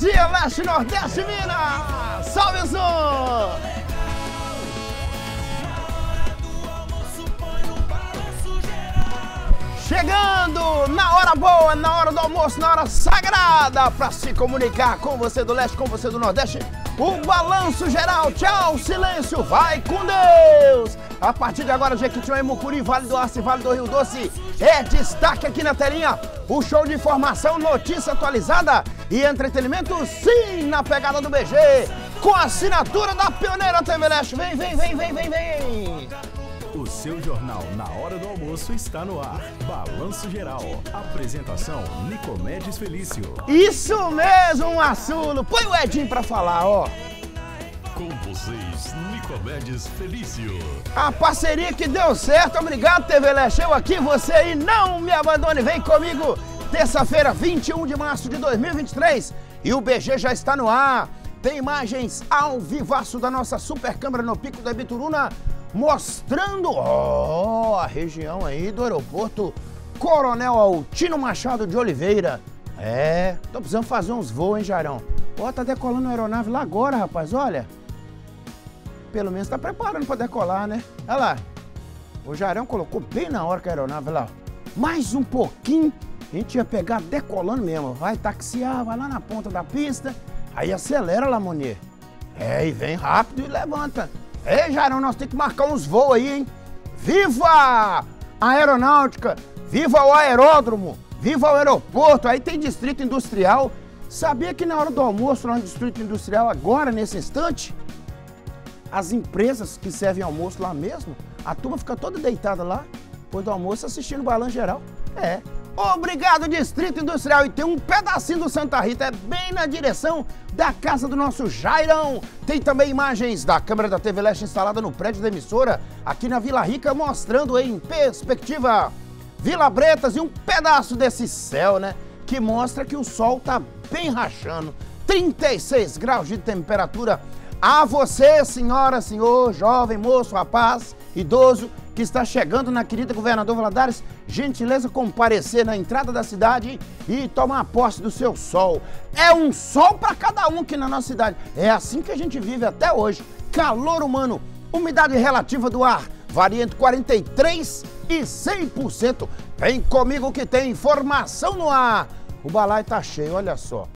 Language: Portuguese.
dia, Leste, Nordeste, Minas! Salve, som! Chegando na hora boa, na hora do almoço, na hora sagrada, para se comunicar com você do Leste, com você do Nordeste, o Balanço Geral. Tchau, silêncio, vai com Deus! A partir de agora, Jequitinhonha, Mucuri, Vale do Aço e Vale do Rio Doce, é destaque aqui na telinha, o show de informação, notícia atualizada e entretenimento, sim, na pegada do BG, com a assinatura da Pioneira TV Leste. Vem, vem, vem, vem, vem, vem! O seu jornal na hora do almoço está no ar. Balanço Geral. Apresentação, Nicomedes Felício. Isso mesmo, Assulo. Põe o Edinho pra falar, ó. Com vocês, Nicomedes Felício. A parceria que deu certo. Obrigado, TV Leste. Eu aqui, você aí. Não me abandone. Vem comigo. Terça-feira, 21 de março de 2023. E o BG já está no ar. Tem imagens ao vivaço da nossa super câmera no Pico da Ibituruna, mostrando a região aí do aeroporto Coronel Altino Machado de Oliveira. Tô precisando fazer uns voos, hein, Jairão? Tá decolando a aeronave lá agora, rapaz, olha. Pelo menos tá preparando pra decolar, né? Olha lá. O Jairão colocou bem na hora que a aeronave lá. Mais um pouquinho, a gente ia pegar decolando mesmo. Vai taxiar, vai lá na ponta da pista, aí acelera lá, Monier. E vem rápido e levanta. Jairão, nós temos que marcar uns voos aí, hein? Viva a aeronáutica, viva o aeródromo, viva o aeroporto, aí tem distrito industrial. Sabia que na hora do almoço, lá no distrito industrial, agora, nesse instante, as empresas que servem almoço lá mesmo, a turma fica toda deitada lá, depois do almoço, assistindo o Balanço Geral. Obrigado, Distrito Industrial. E tem um pedacinho do Santa Rita, bem na direção da casa do nosso Jairão. Tem também imagens da câmera da TV Leste instalada no prédio da emissora, aqui na Vila Rica, mostrando em perspectiva Vila Bretas e um pedaço desse céu, né? Que mostra que o sol tá bem rachando. 36 graus de temperatura. A você, senhora, senhor, jovem, moço, rapaz, idoso, que está chegando na querida Governador Valadares, gentileza comparecer na entrada da cidade e tomar posse do seu sol. É um sol para cada um aqui na nossa cidade. É assim que a gente vive até hoje. Calor humano, umidade relativa do ar, varia entre 43% e 100%. Vem comigo que tem informação no ar. O balaio tá cheio, olha só.